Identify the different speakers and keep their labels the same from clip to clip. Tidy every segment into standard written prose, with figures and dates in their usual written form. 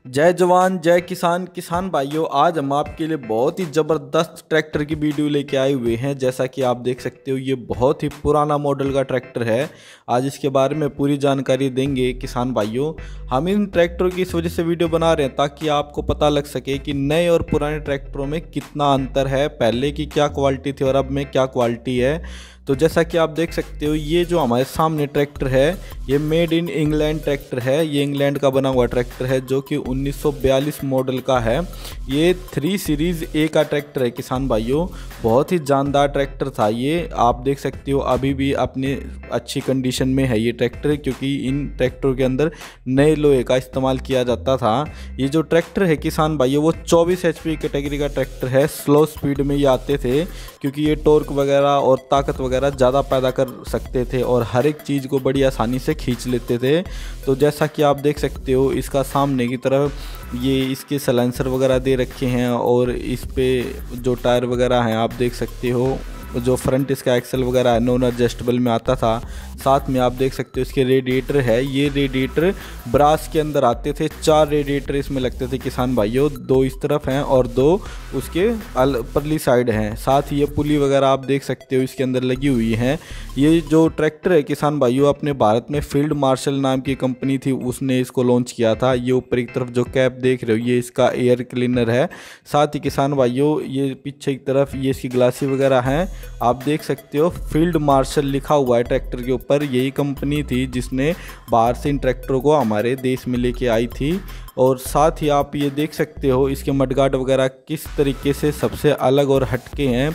Speaker 1: जय जवान जय किसान। किसान भाइयों, आज हम आपके लिए बहुत ही ज़बरदस्त ट्रैक्टर की वीडियो लेके आए हुए हैं। जैसा कि आप देख सकते हो, ये बहुत ही पुराना मॉडल का ट्रैक्टर है। आज इसके बारे में पूरी जानकारी देंगे किसान भाइयों। हम इन ट्रैक्टरों की इस वजह से वीडियो बना रहे हैं ताकि आपको पता लग सके कि नए और पुराने ट्रैक्टरों में कितना अंतर है, पहले की क्या क्वालिटी थी और अब में क्या क्वालिटी है। तो जैसा कि आप देख सकते हो, ये जो हमारे सामने ट्रैक्टर है, ये मेड इन इंग्लैंड ट्रैक्टर है। ये इंग्लैंड का बना हुआ ट्रैक्टर है जो कि 1942 मॉडल का है। ये 3 सीरीज़ ए का ट्रैक्टर है किसान भाइयों। बहुत ही जानदार ट्रैक्टर था ये। आप देख सकते हो अभी भी अपने अच्छी कंडीशन में है ये ट्रैक्टर, क्योंकि इन ट्रैक्टरों के अंदर नए लोहे का इस्तेमाल किया जाता था। ये जो ट्रैक्टर है किसान भाइयों, वो 24 HP कैटेगरी का ट्रैक्टर है। स्लो स्पीड में ये आते थे क्योंकि ये टॉर्क वगैरह और ताकत वगैरह ज़्यादा पैदा कर सकते थे और हर एक चीज़ को बड़ी आसानी से खींच लेते थे। तो जैसा कि आप देख सकते हो, इसका सामने की तरफ ये इसके सलेंसर वगैरह दे रखे हैं और इस पे जो टायर वगैरह हैं आप देख सकते हो। जो फ्रंट इसका एक्सल वगैरह है नॉन एडजस्टेबल में आता था। साथ में आप देख सकते हो इसके रेडिएटर है। ये रेडिएटर ब्रास के अंदर आते थे। 4 रेडिएटर इसमें लगते थे किसान भाइयों, 2 इस तरफ हैं और 2 उसके परली साइड हैं। साथ ही ये पुली वगैरह आप देख सकते हो इसके अंदर लगी हुई हैं। ये जो ट्रैक्टर है किसान भाइयों, अपने भारत में फील्ड मार्शल नाम की कंपनी थी, उसने इसको लॉन्च किया था। ये ऊपर की तरफ जो कैप देख रहे हो, ये इसका एयर क्लीनर है। साथ ही किसान भाइयों, ये पीछे की तरफ ये इसकी ग्लासी वगैरह हैं। आप देख सकते हो फील्ड मार्शल लिखा हुआ है ट्रैक्टर के ऊपर। यही कंपनी थी जिसने बाहर से इन ट्रैक्टरों को हमारे देश में लेके आई थी। और साथ ही आप ये देख सकते हो इसके मडगार्ड वगैरह किस तरीके से सबसे अलग और हटके हैं।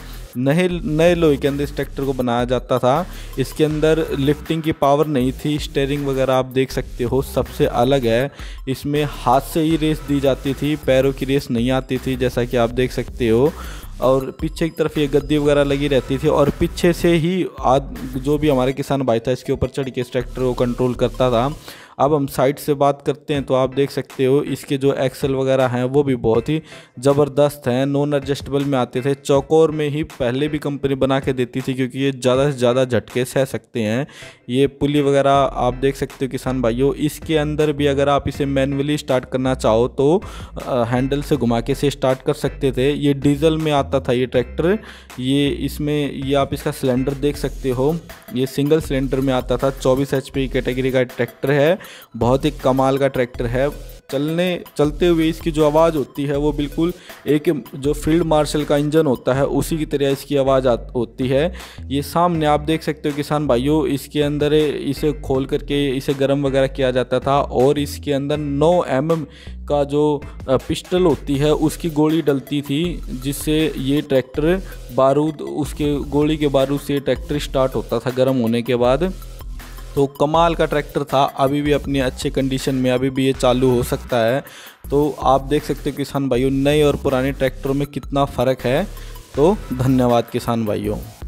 Speaker 1: नए लोहे के अंदर इस ट्रैक्टर को बनाया जाता था। इसके अंदर लिफ्टिंग की पावर नहीं थी। स्टीयरिंग वगैरह आप देख सकते हो सबसे अलग है। इसमें हाथ से ही रेस दी जाती थी, पैरों की रेस नहीं आती थी, जैसा कि आप देख सकते हो। और पीछे की तरफ ये गद्दी वगैरह लगी रहती थी और पीछे से ही जो भी हमारे किसान भाई था इसके ऊपर चढ़ के इस ट्रैक्टर को कंट्रोल करता था। अब हम साइड से बात करते हैं तो आप देख सकते हो इसके जो एक्सल वगैरह हैं वो भी बहुत ही ज़बरदस्त हैं। नॉन एडजस्टेबल में आते थे। चौकोर में ही पहले भी कंपनी बना के देती थी क्योंकि ये ज़्यादा से ज़्यादा झटके सह सकते हैं। ये पुली वगैरह आप देख सकते हो किसान भाइयों। इसके अंदर भी अगर आप इसे मैनुअली स्टार्ट करना चाहो तो हैंडल से घुमा के से स्टार्ट कर सकते थे। ये डीजल में आता था ये ट्रैक्टर। ये आप इसका सिलेंडर देख सकते हो, ये सिंगल सिलेंडर में आता था। 24 HP कैटेगरी का ट्रैक्टर है। बहुत ही कमाल का ट्रैक्टर है। चलते हुए इसकी जो आवाज़ होती है वो बिल्कुल एक जो फील्ड मार्शल का इंजन होता है उसी की तरह इसकी आवाज़ होती है। ये सामने आप देख सकते हो किसान भाइयों, इसके अंदर इसे खोल करके इसे गर्म वगैरह किया जाता था और इसके अंदर 9 mm का जो पिस्टल होती है उसकी गोली डलती थी, जिससे ये ट्रैक्टर उसके गोली के बारूद से ट्रैक्टर स्टार्ट होता था गर्म होने के बाद। तो कमाल का ट्रैक्टर था। अभी भी अपनी अच्छे कंडीशन में अभी भी ये चालू हो सकता है। तो आप देख सकते हो किसान भाइयों, नए और पुराने ट्रैक्टरों में कितना फ़र्क है। तो धन्यवाद किसान भाइयों।